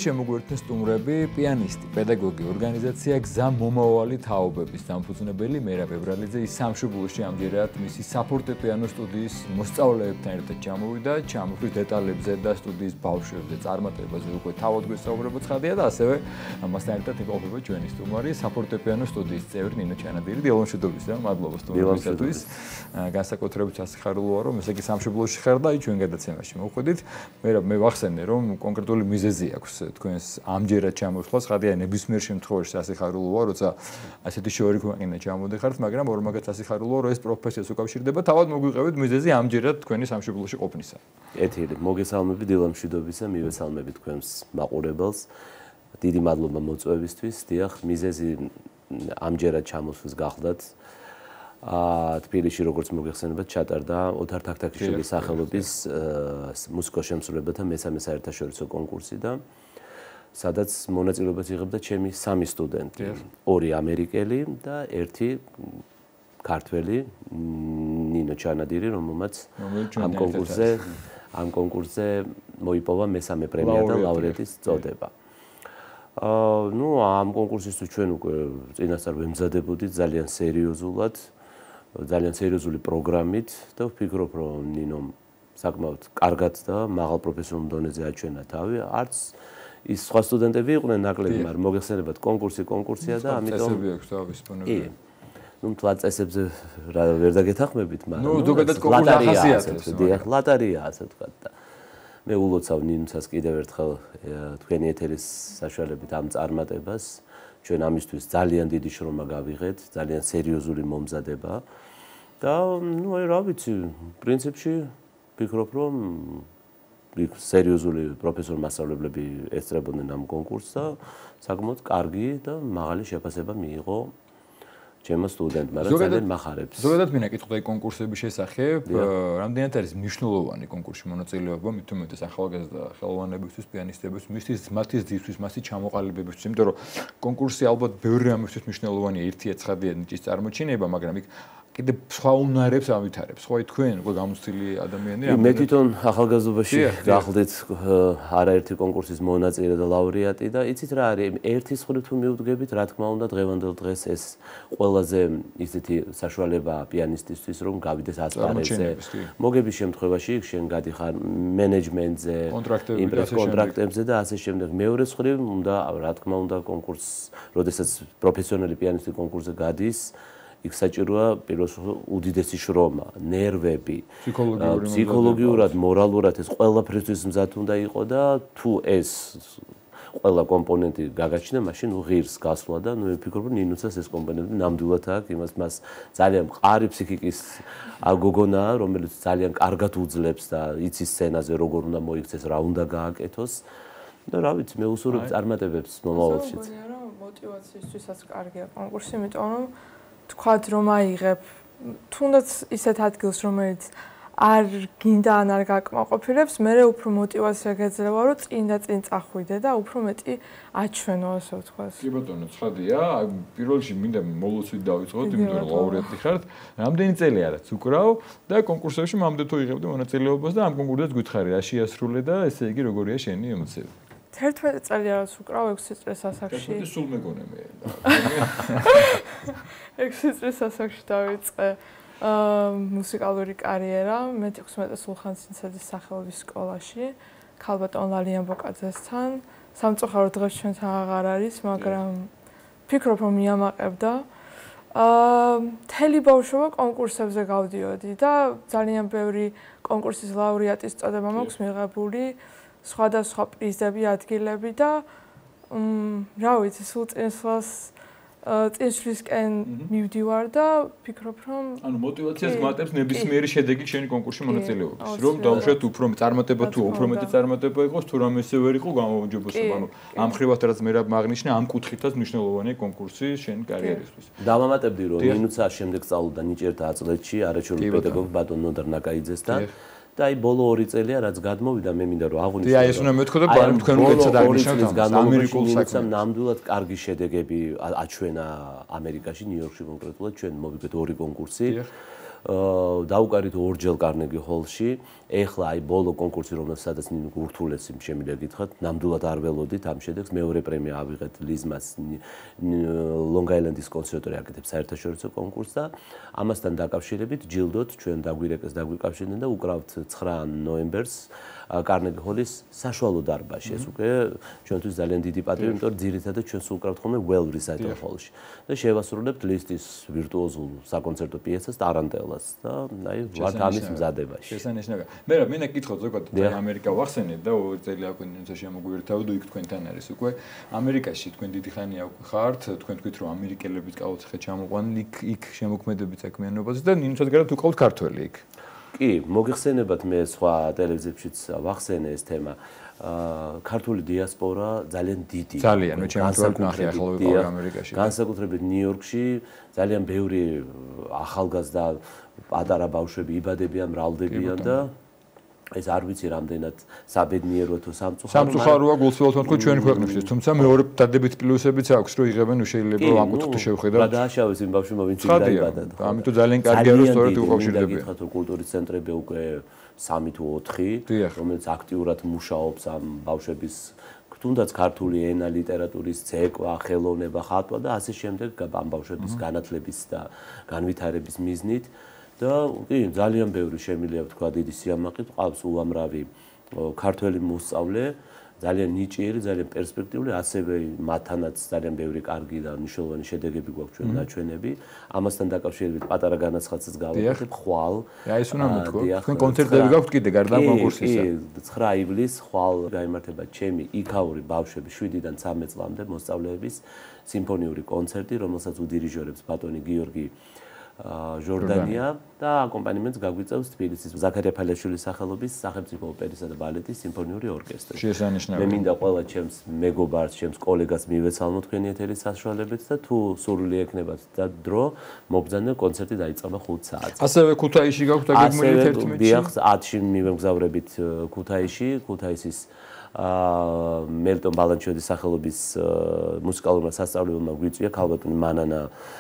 შემოგვერთმეს სტუმრები, პიანისტი, პედაგოგი, ორგანიზაცია გზა მომავალი თაობების დამფუძნებელი მერაბ ებრალიძე. ის სამშობლოში ამჯერად მისი საფორტეპიანო სტუდიის მოსწავლეებთან ერთად ჩამოვიდა, ჩამოხვით დეტალებზე და სტუდიის ბავშვებზე, წარმატებაზე უკვე თავად გვესაუბრებო ცხადია და ასევე ამასთან ერთად იმყოფება ჩვენი სტუმარი, საფორტეპიანო სტუდიის წევრი ნინო ჩანადირი. დილომშვიდობის და მადლობა სტუმრებისთვის. განსაკუთრებით სასიხარულოა, რომ ესე იგი სამშობლოში ხარ და ჩვენ გადაცემაში მოვხვდით. მე ვახსენე, რომ კონკრეტული მიზეზი აქვს თქვენს ამჯერად ჩამოსვლა, ცხადია ნებისმიერ შემთხვევაში სასიხარულოა, როცა ასეთი შორი ქვეყანა ჩამოდიხართ, მაგრამ ორმაგად სასიხარულოა, რომ ეს პროფესიას უკავშირდება. თავად მოგვიყევით მიზეზი ამჯერად თქვენი სამშობლოში ყოფნისა. ეთირი, მოგესალმები დილომშვიდობისა, მივესალმები თქვენს მაყურებელს. დიდი მადლობა მოწვევისთვის. დიახ, მიზეზი ამჯერად ჩამოსვლის გახლდათ. თბილისში როგორც მოგეხსენებათ, ჩატარდა ოთარ თაქთაქიშვილის სახელობის მუსიკოს შემსრულებელთა მესამე საერთაშორისო კონკურსი და სადაც მონაწილეობას იღებდა ჩემი 3 სტუდენტი, 2 ამერიკელი და 1 ქართველი, ნინო ჩანადირი, რომელმაც ამ კონკურსზე მოიპოვა მესამე პრემია და ლაურეატის წოდება. ამ კონკურსისთვის ჩვენ უკვე წინასწარ ვემზადებოდით ძალიან სერიოზულად. ძალიან სერიოზული პროგრამით და ვფიქრობ, რომ ნინომ საკმაოდ კარგად და მაღალ პროფესიონალურ დონეზე აჩვენა თავი. არც ის სხვა სტუდენტები იყვნენ ნაკლები, მაგრამ მოგეხსენებათ კონკურსია და ამიტომ წესები აქვს თავის პონები. მთლად წესებზე ვერ დაგეთანხმებით, მაგრამ ზოგადად კონკურსი ახასიათებს. დიახ, ლატარია ასე ვთქვათ და მე ულოცავ ნინცას კიდევ ერთხელ თქვენი ეთერის საშუალებით ამ წარმატებას. ჩვენ ამისთვის ძალიან დიდი შრომა გავიღეთ, ძალიან სერიოზული მომზადება და რა ვიცი, პრინციპში ვფიქრობ, რომ სერიოზული პროფესორ მასწავლებლები ესწრებოდნენ ამ კონკურსს და საკმაოდ კარგი და მაღალი შეფასება მიიღო ჩემო სტუდენტმა, რაც ძალიან მახარებს. ზოგადად მინდა კითხო კონკურსების შესახებ, რამდენად არის მნიშვნელოვანი კონკურსში მონაწილეობა, მით უმეტეს ახალგაზრდა ხელოვანებისთვის, პიანისტებისთვის, მათი ზრდისთვის, მათი ჩამოყალიბებისთვის, იმიტომ რომ კონკურსი ალბათ ბევრი რამისთვის მნიშვნელოვანია, ერთია ცხადია ნიჭის წარმოჩინება, მაგრამ იქ კიდე სხვა უნარებს ავითარებს. ხო, თქვენ უკვე გამოცდილი ადამიანები მე თვითონ ახალგაზრდობაში გახლდით არაერთი კონკურსის მონაწილე და ლაურეატი და იცით რა არის, ერთის მხრივ თუ მივდგებით, რა თქმა უნდა, დღევანდელ დღეს ეს ყველაზე ისეთი საშუალებაა პიანისტისთვის, რომ გავიდეს ასპარეზზე. მოგების შემთხვევაში შენ გადიხარ მენეჯმენტზე, კონტრაქტებზე და ასე შემდეგ. მეორე მხრივ უნდა, რა თქმა უნდა, კონკურსს, როდესაც პროფესიონალი პიანისტი კონკურსზე გადის, იქ საჭიროა პირველ უდიდესი შრომა, ნერვები, ფსიქოლოგიურად, მორალურად ეს ყველაფრისთვის მზად უნდა იყოს და თუ ეს ყველა კომპონენტი გაგაჩნდა, მაშინ ღირს გასვლა და ვფიქრობ, რომ ნინუცას ეს კომპონენტი ნამდვილად აქვს, იმას მას ძალიან მყარი ფსიქიკის გოგონაა, რომელიც ძალიან კარგად უძლებს და იცის სცენაზე როგორ უნდა მოიქცეს, რა უნდა გააკეთოს და რა ვიცი, მე უსურვებ წარმატებებს მომავალშიც. მგონია, რომ მოტივაციისთვისაც კარგია კონკურსი, იმიტომ რომ თქვათ რომ აიღებ თუნდაც ისეთ ადგილს, რომელიც არ გინდა ან არ გაკმაყოფილებს, მე უფრო მოტივაცია გეძლევა, რომ წინ და წინ წახვიდე და უფრო მეტი აჩვენო, ასე ვთქვათ. კი ბატონო, ცხადია, პირველ რიგში მინდა მოლოცვით დავიწყოთ, იმიტომ რომ ლაურეატი ხართ. რამდენი წელია რაც უკრავ და კონკურსებში მამდე თუ იღებდი მონაწილეობას და ამ კონკურსზეც გითხარი, რა შეასრულე და ესე იგი როგორია შენი ემოციები? 11 წელია რაც უკრავ 6 წელს ასაკში. 11 სულ მეგონე მე. 6 წელს ასაკში დავიწყე მუსიკალური კარიერა, მე 16 სულხან-სინცაძის სახელობის სკოლაში, ქალბატონ ლალიან ბოკაძესთან. სამწუხაროდ დღეს ჩვენთან აღარ არის, მაგრამ ვფიქრობ, რომ მიამაყებდა. მთელი ბავშვობა კონკურსებზე გავდიოდი და ძალიან ბევრი კონკურსის ლაურეატის წოდება მაქვს მიღებული. სხვადასხვა პრიზები, ადგილები და რა ვიცი, სულ წინსვლისკენ მივდივარ და ვფიქრობ, რომ ანუ მოტივაციას გვატებს ნებისმიერი შედეგი შენი კონკურსში მონაწილეობის, რომ დავუშვათ უფრო წარმატება თუ უფრო მეტი წარმატება იყოს, თუ რამესე ვერ იყო გამომჯობესება, ანუ ამ ხრივად რაც მე რა მაგნიშნა, ამ კუთხითაც მნიშვნელოვანია კონკურსი შენი კარიერისთვის. დავამატებდი, რომ ნინუცა შემდეგ სწავლობდა ნიჭერთა აწლეთში, არაჩვეულებრივ პედაგოგ ბატონ ნოდარ ნაკაიძესთან. და აი ბოლო 2 წელია რაც გადმოვიდა მე მინდა რომ აღვნიშნო. აი ეს უნდა მეთქო და თქვენ უკეთესად აღნიშნავთ ამერიკულ საქმეს. ნამდვილად კარგი შედეგები აჩვენა ამერიკაში, ნიუ-იორკში კონკრეტულად ჩვენ მოვიგეთ 2 კონკურსი. დაუკარით ორჯერ კარნეგი ჰოლში. ეხლა აი ბოლო კონკურსი რომელსაც გურთულეს შემიძლია გითხრათ, ნამდვილად არ ველოდით ამ შედეგს. მეორე პრემია ავიღეთ ლიზმას ლონგ-აილენდის კონსერვატორია აკეთებს საერთაშორისო კონკურსს და ამასთან დაკავშირებით ჯილდოთ ჩვენ დაგვირეკეს დაგვიკავშირდნენ და უკრავთ 9 ნოემბერს კარნეგი ჰოლის საშუალო დარბაზში. ეს უკვე ჩვენთვის ძალიან დიდი პატივი, იმიტომ რომ ძირითადად ჩვენ სულ უკრავთ ხოლმე well recital hall-ში. და შევასრულებთ ლისტის ვირტუოზულ საკონცერტო პიესას ტარანტელას და აი ვართ ამის მზადებაში. შესანიშნავია. მე რა მინდა გითხოთ ზოგადად ამერიკა ვახსენეთ და 2 წელი აქვს ნიუსაში ამოგვირთავდა იქ თქვენთან არის უკვე ამერიკაში თქვენ დიდი ხანია უკვე ხართ თქვენ თქვით რომ ამერიკელების ყავთ ხე ჩამოყვანილი იქ შემოქმედებით საქმიანობაზე და ნინუსაც გარეთ უკავთ ქართველი იქ. კი, მოგიხსენებათ მე სხვა ტელევიზიებშიც ვახსენე ეს თემა. ქართული დიასპორა ძალიან დიდი. ძალიან, მე ჩემს როლს ნახე ახლა ვიყავ ამერიკაში. განსაკუთრებით ნიუ-იორკში ძალიან ბევრი ახალგაზრდა პატარა ბავშვები იბადებიან, მრავლდებიან და ეს არ ვიცი რამდენად საბედნიეროა თუ სამწუხაროა. სამწუხაროა გულწრფელად თქვა ჩვენ ქვეყნებში, თუმცა მეორე დადებით პლუსებიც აქვს, რომ იღებენ შეიძლება ამ კუთხით შევხედავთ. რა დააშავეს იმ ბავშვებმა, ვინც დაიბადა. ამიტომ ძალიან კარგია რომ სწორედ უკავშირდებიან. გითხრათ რომ კულტურის ცენტრები უკვე 3 თუ 4, რომელიც აქტიურად მუშაობს ამ ბავშვების თუნდაც ქართული ენა, ლიტერატურის ცეკვა, ხელოვნება, ხატვა და ასე შემდეგ ამ ბავშვების განათლების და განვითარების მიზნით. და კი ძალიან ბევრი შემიძლია ვთქვა დიდი სიამაყე ყავს უამრავი ქართველი მოსწავლე ძალიან ნიჭიერი ძალიან პერსპექტიული ასევე მათთანაც ძალიან ბევრი კარგი და მნიშვნელოვანი შედეგები გვაქვს ჩვენ ნაჩვენები ამასთან დაკავშირებით პატარა განაცხადსაც გავაკეთებ ხვალ აი ეს უნდა მეთქო თქვენ კონცერტები გაქვთ კიდე გარდა კონკურსისა კი 9 ივლისს ხვალ გაიმართება ჩემი იქაური ბავშვების 7-დან 13 წლამდე მოსწავლეების სიმფონიური კონცერტი რომელსაც უდირიჟორებს ბატონი გიორგი ჟორდანია და აკომპანიმენტს გაგვიწევს თბილისის ზაქარია ფალიაშვილის სახელობის სახელმწიფო ოპერისა და ბალეტის სიმფონიური ორკესტრი. შესანიშნავია. მე მინდა ყველა ჩემს მეგობარს, ჩემს კოლეგას მივეცალმო თქვენი ეთერის საშუალებით და თუ სურვილი ექნებათ და დრო მობრძანე კონცერტი დაიწყება 5 საათზე. ასევე ქუთაისში გაქვთ აგებული 11-ში. დიახ, 10-ში მივემგზავრებით ქუთაისში, ქუთაისის მელტონ ბალანჩოდის სახელობის მუსიკალურმა სასწავლებელმა გვიწვია ქალბატონი მანანა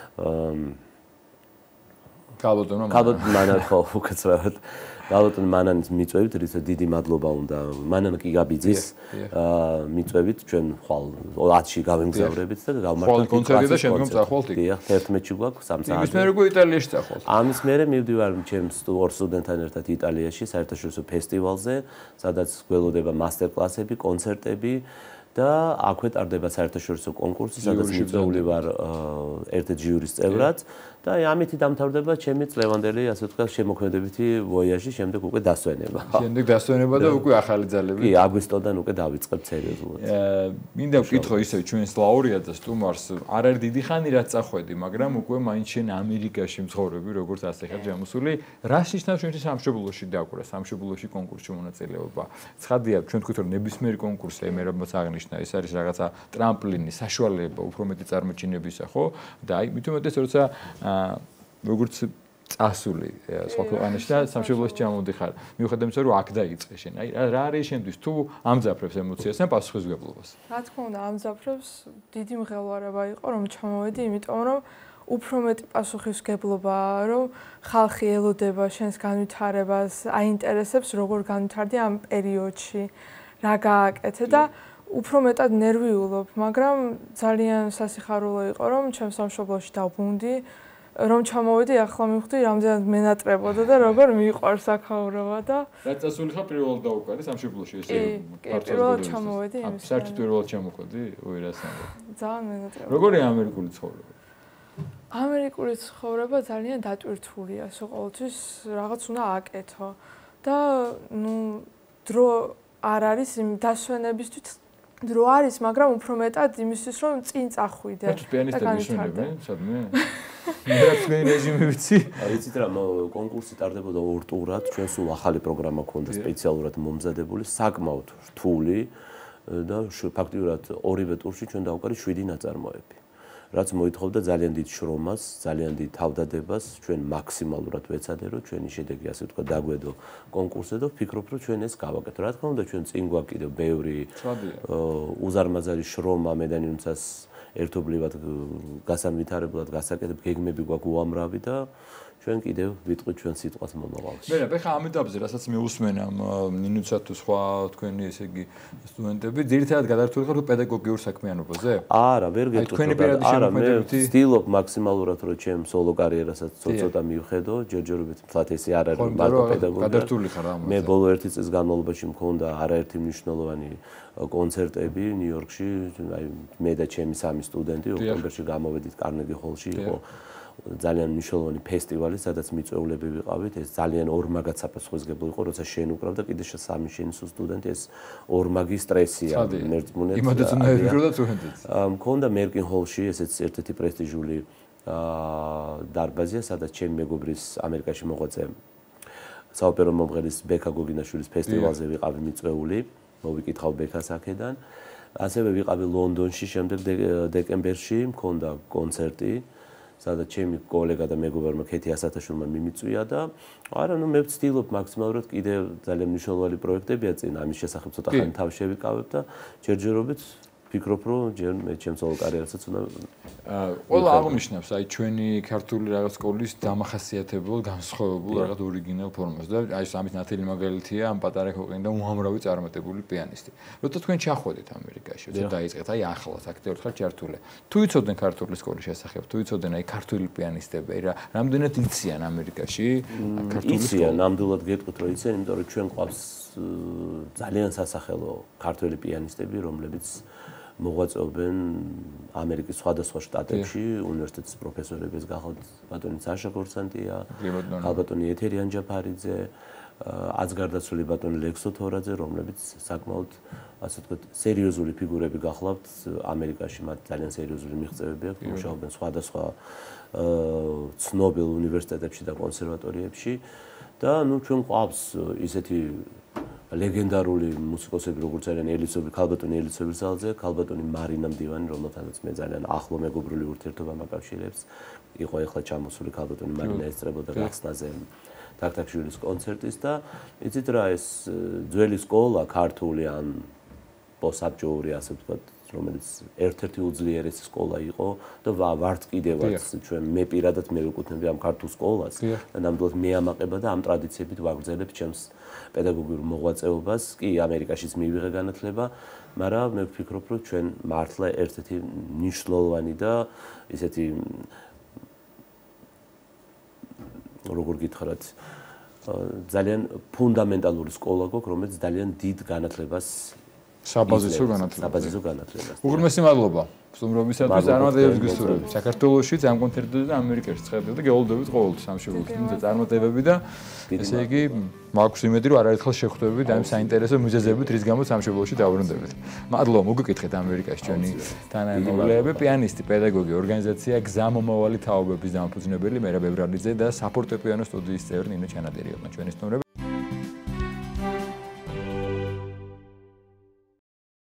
ქალბატონი მანანა ხო უკაცრავად ქალბატონი მანანის მიწვევით რიცა დიდი მადლობა უნდა მანანა კიგაბიძის მიწვევით ჩვენ ხვალ 10-ში გავემგზავრებით და გავმართოთ კონცერტი და შემდგომ წახვალთ იქ. დიახ 11-ში გვაქვს 3 საათი. იმის მერე უკვე იტალიაში წახვალთ. ამის მერე მივდივარ ჩემს ორ სტუდენტთან ერთად იტალიაში საერთაშორისო ფესტივალზე სადაც გველოდება მასტერ-კლასები, კონცერტები და აქვე ტარდება საერთაშორისო კონკურსი, სადაც მიწვეული ვარ ერთ-ერთ ჟიურის წევრად და ამით დამთავრდება ჩემი წლევანდელი, ასე ვთქვათ, შემოქმედებითი ვოიაჟი, შემდეგ უკვე დასვენება. შემდეგ დასვენება და უკვე ახალი ძალები. კი, აგვისტოდან უკვე დავიწყებ სერიოზულად. მინდა ვკითხო ისევ ჩვენს ლაურეატს სტუმარს, არ არის დიდი ხანი რაც წახვედი, მაგრამ უკვე მაინც შენ ამერიკაში მცხოვრები, როგორც ასე ხარ ჯამოსული, რას ნიშნავს ჩვენთვის სამშობლოში დაკვრა, სამშობლოში კონკურსში მონაწილეობა. ცხადია, ჩვენ თქვით რომ ნებისმიერი კონკურსი ემერაბაც აღნიშნა, ეს არის რაღაცა ტრამპლინი, საშუალება უფრო მეტი წარმოჩინებისა, ხო? და აი, მით უმეტეს როცა როგორც წასული სხვა ქვეყანაში და სამშობლოში ჩამოდიხარ. მიუხედავად იმისა, რომ აქ დაიწყე შენ. აი, რა არის შენთვის თუ ამძაფრებს ემოციას ან პასუხისმგებლობას? რა თქმა უნდა, ამძაფრებს დიდი მღელვარება იყო, რომ ჩამოვედი, იმიტომ რომ უფრო მეტი პასუხისმგებლობაა, რომ ხალხი ელოდება შენს განვითარებას, აინტერესებს, როგორ განვითარდი ამ პერიოდში, რა გააკეთე და უფრო მეტად ნერვიულობ, მაგრამ ძალიან სასიხარულო იყო, რომ ჩემს სამშობლოში დავბრუნდი, რომ ჩამოვედი, ახლა მივხვდი, რამდენად მენატრებოდა და როგორ მიყვარს აქაურობა და რა წასული ხარ პირველად დაუკარი სამშობლოში ესე პირველად ჩამოვედი იმის. საერთოდ პირველად ჩამოყვედი, ой რა სამო. ძალიან მენატრებოდა. როგორია ამერიკული ცხოვრება? ამერიკული ცხოვრება ძალიან დატვირთულია, ყოველთვის რაღაც უნდა აკეთო და ნუ დრო არ არის იმ დასვენებისთვის დრო არის, მაგრამ უფრო მეტად იმისთვის, რომ წინ წახვიდე. პიანისტები შენობენ, სადმე? მე თქვენი რეჟიმი ვიცი. ვიცით რა, კონკურსი ტარდებოდა 2 ტურად, ჩვენ სულ ახალი პროგრამა ქონდა სპეციალურად მომზადებული, საკმაოდ რთული და ფაქტიურად ორივე ტურში ჩვენ დავუკარით 7 ნაწარმოები. რაც მოითხოვდა ძალიან დიდ შრომას, ძალიან დიდ თავდადებას, ჩვენ მაქსიმალურად ვეცადე, რომ ჩვენი შედეგი ასე ვთქვა დაგვედო კონკურსზე და ვფიქრობ, რომ ჩვენ ეს გავაკეთო. რა თქმა უნდა, ჩვენ წინ გვაქვს კიდევ ბევრი უზარმაზარი შრომა, მე და ნინუცას ერთობლივად გასანვითარებლად გასაკეთებ, გეგმები გვაქვს უამრავი და ჩვენ კიდევ ვიტყვით ჩვენ სიტყვას მომავალში. მე ხა ამ ეტაპზე, რასაც მიუსმენ ამ ნინუცა თუ სხვა თქვენი ესე იგი სტუდენტები, ძირითადად გადართული ხარ პედაგოგიურ საქმიანობაზე? არა, ვერ გეტყვით. არა, მე ვცდილობ მაქსიმალურად რომ ჩემ სოლო კარიერასაც ცოტა მივხედო, ჯერჯერობით მთლად ესე არ არის მარტო პედაგოგი. გადართული ხარ ამაზე. მე ბოლო 1 წლის განმავლობაში მქონდა არაერთი მნიშვნელოვანი კონცერტები ნიუ-იორკში, აი მე და ჩემი 3 სტუდენტი ოქტომბერში გამოვედით კარნეგი ჰოლში, იყო ძალიან მნიშვნელოვანი ფესტივალი, სადაც მიწვეულები ვიყავით, ეს ძალიან ორმაგად საფასხვისგებლო იყო, როცა შენ უკრავ და კიდე 3 შენი სტუდენტი, ეს ორმაგი სტრესია მერწმუნეთ. იმადაც უნდა ევიკრო და წუხენდეთ. მქონდა მერკინ ჰოლში, ესეც ერთ-ერთი პრესტიჟული დარბაზია, სადაც ჩემი მეგობრის ამერიკაში მოღვაწე საოპერო მომღერლის ბექა გოგინაშვილის ფესტივალზე ვიყავი მიწვეული, მოვიკითხავ ბექას აქედან. ასევე ვიყავი ლონდონში, შემდეგ დეკემბერში მქონდა კონცერტი, სადაც ჩემი კოლეგა და მეგობარმა ქეთი ასათაშვილმა მიმიწვია და არა, ნუ მე ვცდილობ მაქსიმალურად კიდე ძალიან მნიშვნელოვანი პროექტებია წინ, ამის შესახებ ცოტა ხანი თავი შევიკავებ და ჯერჯერობით ვფიქრობ, რომ ჯერ მე ჩემს სოლო კარიერასაც უნდა ყველა აღნიშნავს აი ჩვენი ქართული რაღაც სკოლის დამახასიათებელ, განსხვავებულ რაღაც ორიგინალ ფორმას და აი ამის ნათელი მაგალითია ამ პატარა ქვეყნიდან და უამრავი წარმატებული პიანისტი. როცა თქვენ ჩახვედით ამერიკაში, როცა დაიწყეთ აი ახლაც აქტიურად ხართ ჩართული. თუ იცოდნენ ქართული სკოლის შესახებ, თუ იცოდნენ აი ქართული პიანისტები, აი რა რამდენად იციან ამერიკაში ქართული სკოლა? იციან, ნამდვილად გეტყვით რომ იციან, იმიტომ რომ ჩვენ ყავს ძალიან სასახელო ქართული პიანისტები, რომლებიც მოღვაწეობენ ამერიკის სხვადასხვა შტატებში, უნივერსიტეტის პროფესორების გახალთ ბატონი საშა გორსანტია, ალბატონი ეთერი ანჯაფარიძე, აცგარდაცვლილი ბატონი ლექსო თორაძე, რომლებიც საკმაოდ ასე ვთქვათ, სერიოზული ფიგურები გახლავთ ამერიკაში, მათ ძალიან სერიოზული მიღწევები აქვთ, მუშაობენ სხვადასხვა ცნობილ უნივერსიტეტებში და კონსერვატორიებში და ნუ ჩვენ ყავს ისეთი ლეგენდარული მუსიკოსები, როგორც არიან ელისობი, ქალბატონი ელისობი ზალზე, ქალბატონი მარინა მდივანი, რომელთანაც მე ძალიან ახლო მეგობრული ურთიერთობა მაკავშირებს. იყო ეხლა ჩამოსული ქალბატონი მარინა ესწრებოდა გახსნაზე თაქთაქშვილის კონცერტის და იცით რა ეს ძველი სკოლა ქართული ან პოსაბჭოური ასე ვთქვათ, რომელიც ერთ-ერთი უძლიერესი სკოლა იყო და ვართ კიდევაც ჩვენ მე პირადად მე ვეკუთვნები ამ ქართულ სკოლას და ნამდვილად მეამაყება და ამ ტრადიციებით ვაგრძელებ ჩემს პედაგოგიურ მოღვაწეობას. კი, ამერიკაშიც მივიღე განათლება, მაგრამ მე ვფიქრობ, რომ ჩვენ მართლა ერთ-ერთი მნიშვნელოვანი და ისეთი როგორ გითხრათ, ძალიან ფუნდამენტალური სკოლა გვაქვს, რომელიც ძალიან დიდ განათლებას საბაზისო განათლებას. უღრმესი მადლობა სტუმრობისათვის, წარმატებების გისურვებით. საქართველოშიც ამ კონცერტებზე და ამერიკაში ცხადდება და გეოლდებით ყოველთვის სამშობლოში წარმატებები და ესე იგი მაქვს იმედი, რომ არაერთხელ შევხვდებით ამ საინტერესო მიზეზებით, რის გამოც სამშობლოში დავბრუნდებით. მადლობა, მოგეკითხეთ ამერიკაში ჩვენი თანამედროვეები, პიანისტი, პედაგოგი, ორგანიზაცია გზა მომავალი თაობების დამფუძნებელი მერაბ ებრალიძე და საფორტეპიანო სტუდიის წევრი ნინო ჩანადერი იყვნენ ჩვენი სტუმრები.